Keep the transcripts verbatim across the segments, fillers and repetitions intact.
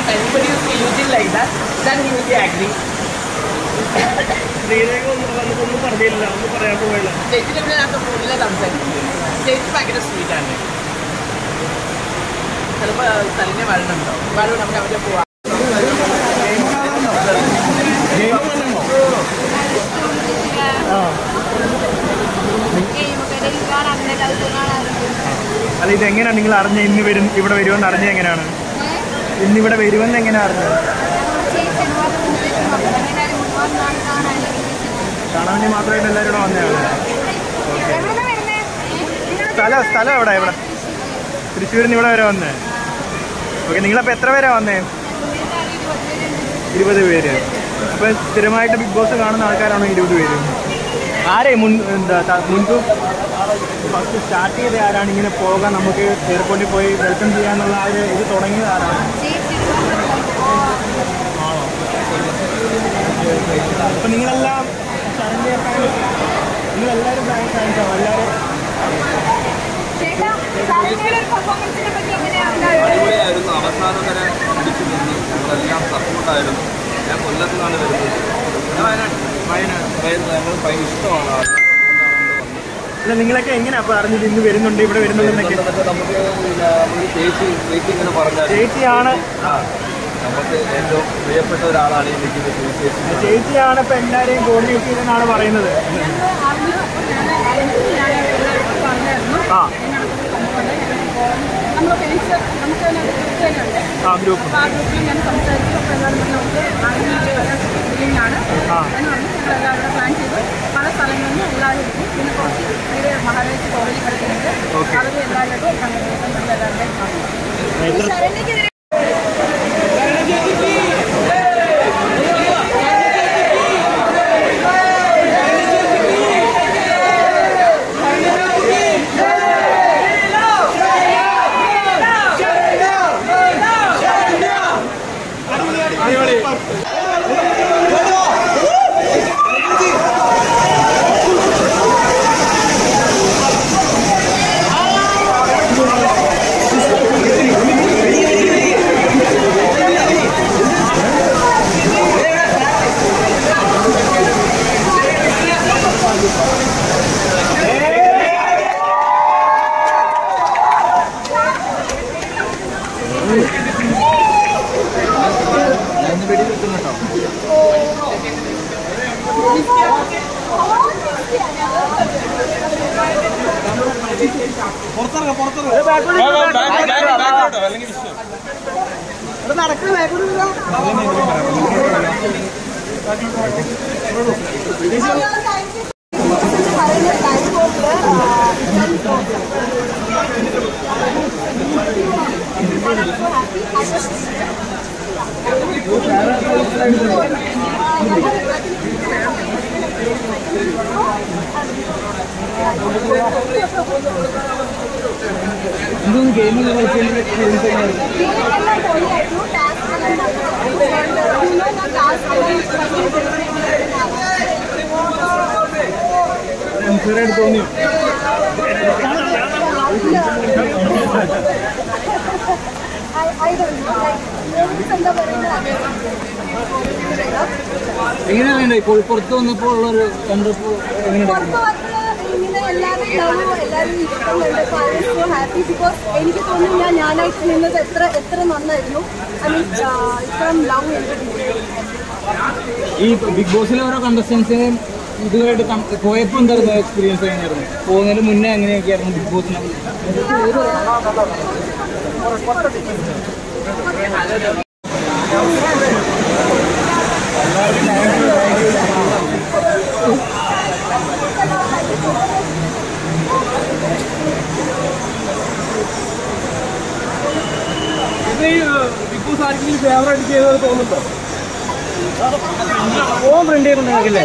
if anybody will be using like that, then he will be agree. ചേച്ചിയുടെ പിന്നെ അത്ര കൂടുതൽ സംസാരിക്കുന്നത് ചേച്ചി ഭയങ്കര സ്വീറ്റാണ്. ചിലപ്പോൾ സ്ഥലിനെ വരണുണ്ടോ വരണം നമുക്ക് അവിടെ പോവാം. അല്ല ഇതെങ്ങനെയാണ് നിങ്ങൾ അറിഞ്ഞ ഇന്ന് വരും ഇവിടെ വരുമെന്ന് അറിഞ്ഞ എങ്ങനെയാണ്? ഇന്നിവിടെ വരുമെന്ന് എങ്ങനെയാണ് അറിഞ്ഞത്? കാണാൻ വേണ്ടി മാത്രമായിട്ട് എല്ലാവരും ഇവിടെ വന്നതാണ്. സ്ഥലം സ്ഥലം എവിടെ ഇവിടെ? തൃശ്ശൂരിൽ നിന്ന് ഇവിടെ വരെ വന്നേ. ഓക്കെ, നിങ്ങളപ്പോൾ എത്ര പേരാണ് വന്നേ? ഇരുപത് പേര്. അപ്പോൾ സ്ഥിരമായിട്ട് ബിഗ് ബോസ് കാണുന്ന ആൾക്കാരാണോ ഇരുപത് പേര്? ആരെ മുൻ എന്താ മുൻപ് ഫസ്റ്റ് സ്റ്റാർട്ട് ചെയ്ത ആരാണ് ഇങ്ങനെ പോകാൻ നമുക്ക് എയർപോർട്ടിൽ പോയി വെൽക്കം ചെയ്യാന്നുള്ള ആ ഒരു ഇത് തുടങ്ങിയത് ആരാണ്? ആണോ? അപ്പം നിങ്ങളെല്ലാം നിങ്ങളെല്ലാവരും ഫാൻസാണോ? എല്ലാവരും അടിപൊളിയായിരുന്നു. അവസാനം വരെ പിടിച്ചു നിന്ന് ഞങ്ങളെല്ലാം സപ്പോർട്ടായിരുന്നു. ഞാൻ കൊല്ലത്തിലാണ് വരുന്നത്. വയനാട് വയനാട് ഞങ്ങൾ ഭയങ്കര ഇഷ്ടമാണ്. അല്ല നിങ്ങളൊക്കെ എങ്ങനെയാ അപ്പോൾ അറിഞ്ഞത് ഇന്ന് വരുന്നുണ്ട് ഇവിടെ വരുന്നുണ്ടെന്നൊക്കെ? നമുക്ക് ഒരു ചേച്ചി ചേച്ചി ഇങ്ങനെ പറഞ്ഞാൽ ചേച്ചിയാണ് നമുക്ക് ഏറ്റവും പ്രിയപ്പെട്ട ഒരാളാണ് ഈ നിൽക്കുന്നത്. ചേച്ചി ചേച്ചിയാണ് ഇപ്പം എല്ലാവരെയും കോർഡിനേറ്റ് ചെയ്തെന്നാണ് പറയുന്നത്. ആ ആ ഗ്രൂപ്പ് ആ ഗ്രൂപ്പിൽ ഞാൻ സംസാരിച്ചു. അപ്പോൾ എല്ലാവരും നമുക്ക് ആണ് എല്ലാവരും പ്ലാൻ ചെയ്ത് പല സ്ഥലങ്ങളിൽ നിന്ന് എല്ലാവരും എത്തി. പിന്നെ കുറച്ച് പേര് മഹാരാജ് കോളേജിൽ പഠിക്കുന്നുണ്ട്. അവർ എല്ലാവരും കണ്ടുപിടിക്കുന്നുണ്ട്. എല്ലാവരുടെയും ഇതൊന്നും ഗെയിമിൽ കളിച്ചതിൻ്റെ ചെറിയായിട്ട് തോന്നിയോ? എങ്ങനെയാണ് ഇപ്പോൾ പുറത്ത് വന്നപ്പോൾ ഉള്ളൊരു കണ്ടപ്പോൾ ഹാപ്പി ബിക്കോസ് എനിക്ക് തോന്നുന്നു ഞാൻ ഞാനായിട്ട് നിന്നത് എത്ര എത്ര നന്നായിരുന്നു. ഐ മീൻ ഇത്രയും ലവ് ഈ ബിഗ് ബോസിലെ ഓരോ കണ്ടസ്റ്റൻസിനെയും ഇതുമായിട്ട് പോയപ്പോൾ എന്തായിരുന്നു എക്സ്പീരിയൻസ് എങ്ങനെയായിരുന്നു? പോകുന്നതിന് മുന്നേ എങ്ങനെയൊക്കെയായിരുന്നു ബിഗ് ബോസിനെ? ബിഗ് ബോസ് ആർക്കെങ്കിലും ഫേവറേറ്റ് ചെയ്തത് തോന്നുന്നുണ്ടോ? ഓം ഫ്രണ്ട് ചെയ്യുന്നുണ്ടെങ്കിലേ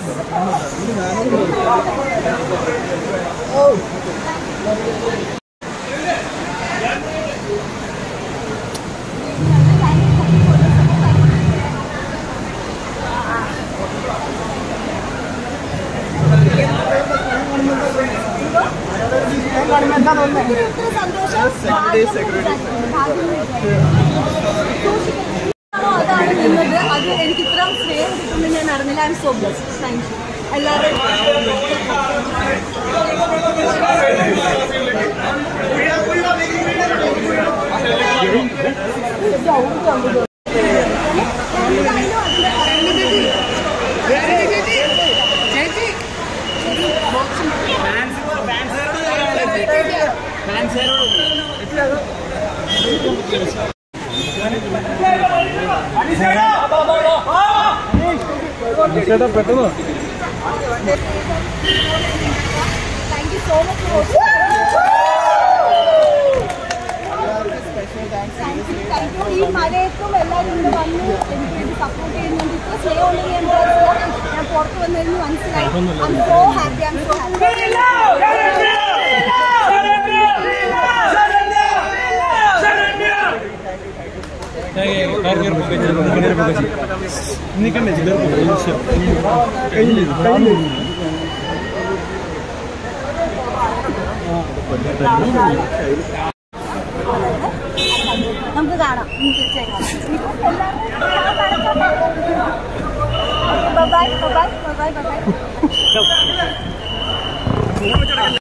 അതാണ് നിന്നത്. അത് എനിക്ക് ഇത്രയും സ്നേഹം കിട്ടുമെന്ന് ഞാൻ അറിഞ്ഞില്ല. I am so blessed. Thank you എല്ലാവരും. പെട്ടെന്ന് thank you so much for thank you. ഈ മഴയത്തും എല്ലാവരും ഇവിടെ വന്ന് എനിക്ക് വേണ്ടി സപ്പോർട്ട് ചെയ്യുന്നുണ്ട്. ഇത്ര സ്നേഹം ഉണ്ടെന്ന് ഞാൻ വിചാരിച്ചില്ല. ഞാൻ പുറത്ത് വന്നതിന് മനസ്സിലായി. I am so happy. I am so happy. നമുക്ക് കാണാം. തീർച്ചയായും bye bye bye bye by.